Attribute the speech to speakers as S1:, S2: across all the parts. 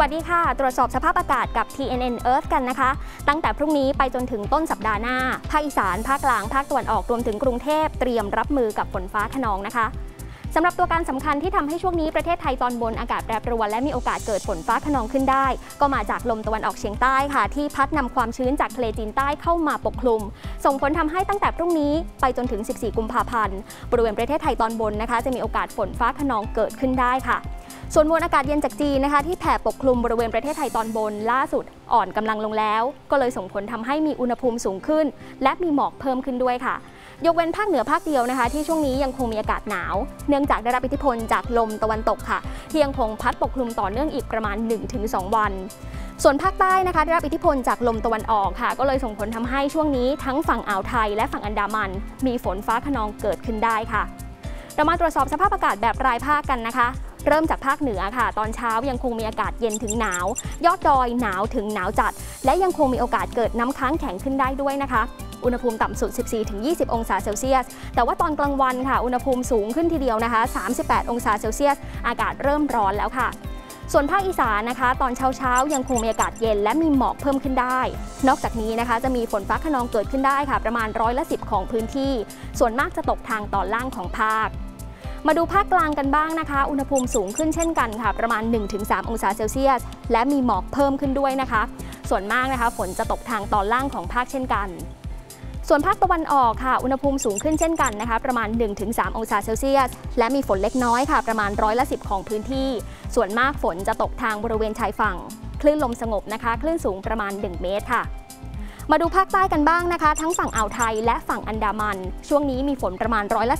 S1: วัสดีค่ะตรวจสอบสภาพอากาศกับ TNN Earth กันนะคะตั้งแต่พรุ่งนี้ไปจนถึงต้นสัปดาห์หน้าภาคอีสานภาคกลางภาคตะวันออกรวมถึงกรุงเทพเตรียมรับมือกับฝนฟ้าคะนองนะคะสำหรับตัวการสำคัญที่ทำให้ช่วงนี้ประเทศไทยตอนบนอากาศแปรปรวนและมีโอกาสเกิดฝนฟ้าคะนองขึ้นได้ก็มาจากลมตะวันออกเฉียงใต้ค่ะที่พัดนำความชื้นจากทะเลจีนใต้เข้ามาปกคลุมส่งผลทำให้ตั้งแต่พรุ่งนี้ไปจนถึง14กุมภาพันธ์บริเวณประเทศไทยตอนบนนะคะจะมีโอกาสฝนฟ้าคะนองเกิดขึ้นได้ค่ะส่วนมวลอากาศเย็นจากจีนนะคะที่แผ่ปกคลุมบริเวณประเทศไทยตอนบนล่าสุดอ่อนกำลังลงแล้วก็เลยส่งผลทำให้มีอุณหภูมิสูงขึ้นและมีหมอกเพิ่มขึ้นด้วยค่ะยกเว้นภาคเหนือภาคเดียวนะคะที่ช่วงนี้ยังคงมีอากาศหนาวเนื่องจากได้รับอิทธิพลจากลมตะวันตกค่ะที่ยังคงพัดปกคลุมต่อเนื่องอีกประมาณ 1-2 วันส่วนภาคใต้นะคะได้รับอิทธิพลจากลมตะวันออกค่ะก็เลยส่งผลทำให้ช่วงนี้ทั้งฝั่งอ่าวไทยและฝั่งอันดามันมีฝนฟ้าคะนองเกิดขึ้นได้ค่ะเรามาตรวจสอบสภาพอากาศแบบรายภาคกันนะคะเริ่มจากภาคเหนือค่ะตอนเช้ายังคงมีอากาศเย็นถึงหนาวยอดดอยหนาวถึงหนาวจัดและยังคงมีโอกาสเกิดน้ำค้างแข็งขึ้นได้ด้วยนะคะอุณหภูมิต่ำสุด 14-20 องศาเซลเซียสแต่ว่าตอนกลางวันค่ะอุณหภูมิสูงขึ้นทีเดียวนะคะ 38 องศาเซลเซียสอากาศเริ่มร้อนแล้วค่ะส่วนภาคอีสานนะคะตอนเช้ายังคงมีอากาศเย็นและมีหมอกเพิ่มขึ้นได้นอกจากนี้นะคะจะมีฝนฟ้าคะนองเกิดขึ้นได้ค่ะประมาณ10%ของพื้นที่ส่วนมากจะตกทางตอนล่างของภาคมาดูภาคกลางกันบ้างนะคะอุณหภูมิสูงขึ้นเช่นกันค่ะประมาณ 1-3 องศาเซลเซียสและมีหมอกเพิ่มขึ้นด้วยนะคะส่วนมากนะคะฝนจะตกทางตอนล่างของภาคเช่นกันส่วนภาคตะวันออกค่ะอุณหภูมิสูงขึ้นเช่นกันนะคะประมาณ 1-3 องศาเซลเซียสและมีฝนเล็กน้อยค่ะประมาณ10%ของพื้นที่ส่วนมากฝนจะตกทางบริเวณชายฝั่งคลื่นลมสงบนะคะคลื่นสูงประมาณ1 เมตรค่ะมาดูภาคใต้กันบ้างนะคะทั้งฝั่งอ่าวไทยและฝั่งอันดามันช่วงนี้มีฝนประมาณ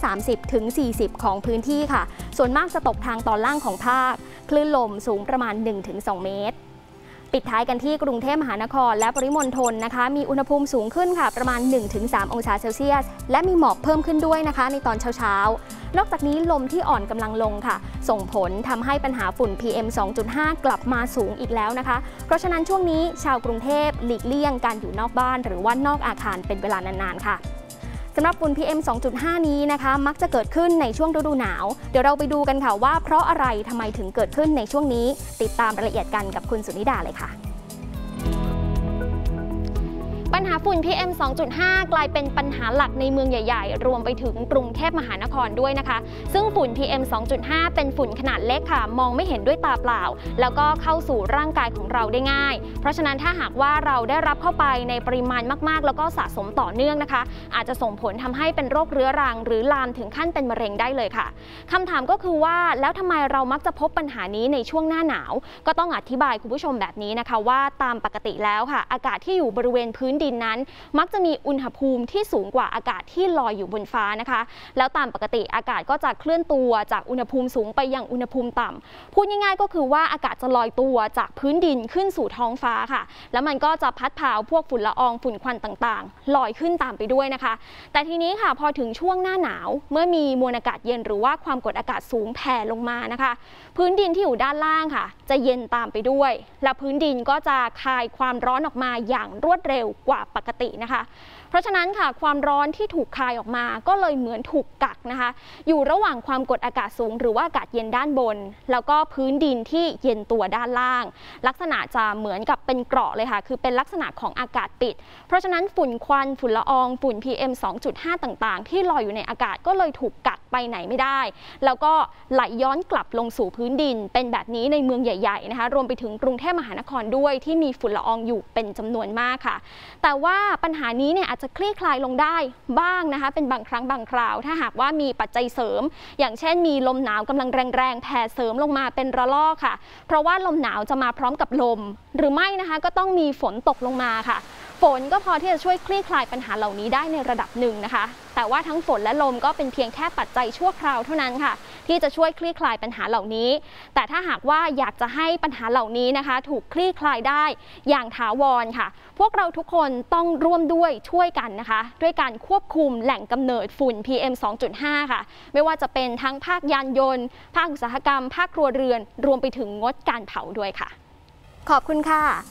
S1: 30-40%ของพื้นที่ค่ะส่วนมากจะตกทางตอนล่างของภาคคลื่นลมสูงประมาณ 1-2 เมตรปิดท้ายกันที่กรุงเทพมหานครและปริมณฑลนะคะมีอุณหภูมิสูงขึ้นค่ะประมาณ 1-3 องศาเซลเซียสและมีหมอกเพิ่มขึ้นด้วยนะคะในตอนเช้านอกจากนี้ลมที่อ่อนกำลังลงค่ะส่งผลทำให้ปัญหาฝุ่น PM 2.5 กลับมาสูงอีกแล้วนะคะเพราะฉะนั้นช่วงนี้ชาวกรุงเทพหลีกเลี่ยงการอยู่นอกบ้านหรือว่านอกอาคารเป็นเวลานานๆค่ะสำหรับฝุ่น PM 2.5 นี้นะคะมักจะเกิดขึ้นในช่วงฤดูหนาวเดี๋ยวเราไปดูกันค่ะว่าเพราะอะไรทำไมถึงเกิดขึ้นในช่วงนี้ติดตามรายละเอียดกันกับคุณสุนิดาเลยค่ะปัญหาฝุ่น PM 2.5 กลายเป็นปัญหาหลักในเมืองใหญ่ๆรวมไปถึงกรุงเทพมหานครด้วยนะคะซึ่งฝุ่น PM 2.5 เป็นฝุ่นขนาดเล็กค่ะมองไม่เห็นด้วยตาเปล่าแล้วก็เข้าสู่ร่างกายของเราได้ง่ายเพราะฉะนั้นถ้าหากว่าเราได้รับเข้าไปในปริมาณมากๆแล้วก็สะสมต่อเนื่องนะคะอาจจะส่งผลทำให้เป็นโรคเรื้อรังหรือลามถึงขั้นเป็นมะเร็งได้เลยค่ะคำถามก็คือว่าแล้วทำไมเรามักจะพบปัญหานี้ในช่วงหน้าหนาวก็ต้องอธิบายคุณผู้ชมแบบนี้นะคะว่าตามปกติแล้วค่ะอากาศที่อยู่บริเวณพื้นดินนั้นมักจะมีอุณหภูมิที่สูงกว่าอากาศที่ลอยอยู่บนฟ้านะคะแล้วตามปกติอากาศก็จะเคลื่อนตัวจากอุณหภูมิสูงไปยังอุณหภูมิต่ำพูดง่ายๆก็คือว่าอากาศจะลอยตัวจากพื้นดินขึ้นสู่ท้องฟ้าค่ะแล้วมันก็จะพัดพาพวกฝุ่นละอองฝุ่นควันต่างๆลอยขึ้นตามไปด้วยนะคะแต่ทีนี้ค่ะพอถึงช่วงหน้าหนาวเมื่อมีมวลอากาศเย็นหรือว่าความกดอากาศสูงแผ่ลงมานะคะพื้นดินที่อยู่ด้านล่างค่ะจะเย็นตามไปด้วยและพื้นดินก็จะคายความร้อนออกมาอย่างรวดเร็วกว่าปกตินะคะเพราะฉะนั้นค่ะความร้อนที่ถูกคายออกมาก็เลยเหมือนถูกกักนะคะอยู่ระหว่างความกดอากาศสูงหรือว่าอากาศเย็นด้านบนแล้วก็พื้นดินที่เย็นตัวด้านล่างลักษณะจะเหมือนกับเป็นเกราะเลยค่ะคือเป็นลักษณะของอากาศปิดเพราะฉะนั้นฝุ่นควันฝุ่นละอองฝุ่น PM 2.5 ต่างๆที่ลอยอยู่ในอากาศก็เลยถูกกักไปไหนไม่ได้แล้วก็ไหลย้อนกลับลงสู่พื้นดินเป็นแบบนี้ในเมืองใหญ่ๆนะคะรวมไปถึงกรุงเทพมหานครด้วยที่มีฝุ่นละอองอยู่เป็นจำนวนมากค่ะแต่ว่าปัญหานี้เนี่ยอาจจะคลี่คลายลงได้บ้างนะคะเป็นบางครั้งบางคราวถ้าหากว่ามีปัจจัยเสริมอย่างเช่นมีลมหนาวกำลังแรงๆแผ่เสริมลงมาเป็นระลอกค่ะเพราะว่าลมหนาวจะมาพร้อมกับลมหรือไม่นะคะก็ต้องมีฝนตกลงมาค่ะฝนก็พอที่จะช่วยคลี่คลายปัญหาเหล่านี้ได้ในระดับหนึ่งนะคะแต่ว่าทั้งฝนและลมก็เป็นเพียงแค่ปัจจัยชั่วคราวเท่านั้นค่ะที่จะช่วยคลี่คลายปัญหาเหล่านี้แต่ถ้าหากว่าอยากจะให้ปัญหาเหล่านี้นะคะถูกคลี่คลายได้อย่างถาวรค่ะพวกเราทุกคนต้องร่วมด้วยช่วยกันนะคะด้วยการควบคุมแหล่งกำเนิดฝุ่น PM 2.5 ค่ะไม่ว่าจะเป็นทั้งภาคยานยนต์ภาคอุตสาหกรรมภาคครัวเรือนรวมไปถึงงดการเผาด้วยค่ะขอบคุณค่ะ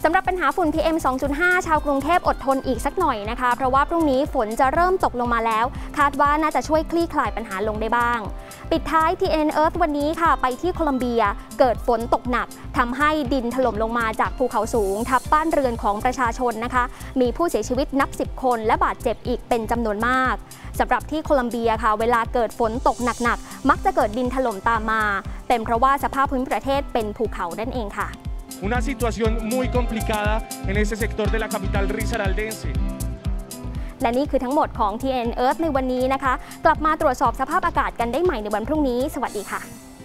S1: สำหรับปัญหาฝุ่น PM 2.5 ชาวกรุงเทพอดทนอีกสักหน่อยนะคะเพราะว่าพรุ่งนี้ฝนจะเริ่มตกลงมาแล้วคาดว่าน่าจะช่วยคลี่คลายปัญหาลงได้บ้างปิดท้าย TNN Earth วันนี้ค่ะไปที่โคลัมเบียเกิดฝนตกหนักทำให้ดินถล่มลงมาจากภูเขาสูงทับบ้านเรือนของประชาชนนะคะมีผู้เสียชีวิตนับ10 คนและบาดเจ็บอีกเป็นจำนวนมากสำหรับที่โคลัมเบียค่ะเวลาเกิดฝนตกหนักๆมักจะเกิดดินถล่มตามมาเป็นเพราะว่าสภาพภูมิประเทศเป็นภูเขานั่นเองค่ะ
S2: Una situación muy complicada en ese sector de la capital risaraldense
S1: และนี่คือทั้งหมดของ TNN Earth ในวันนี้นะคะกลับมาตรวจสอบสภาพอากาศกันได้ใหม่ในวันพรุ่งนี้สวัสดีค่ะ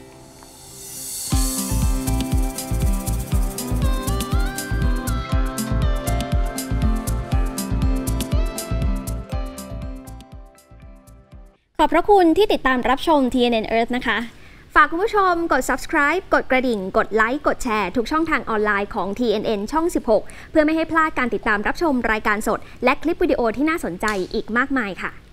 S1: ขอบพระคุณที่ติดตามรับชม TNN Earth นะคะฝากคุณผู้ชมกด subscribe กดกระดิ่งกดไลค์กดแชร์ทุกช่องทางออนไลน์ของ TNN ช่อง 16 เพื่อไม่ให้พลาดการติดตามรับชมรายการสดและคลิปวิดีโอที่น่าสนใจอีกมากมายค่ะ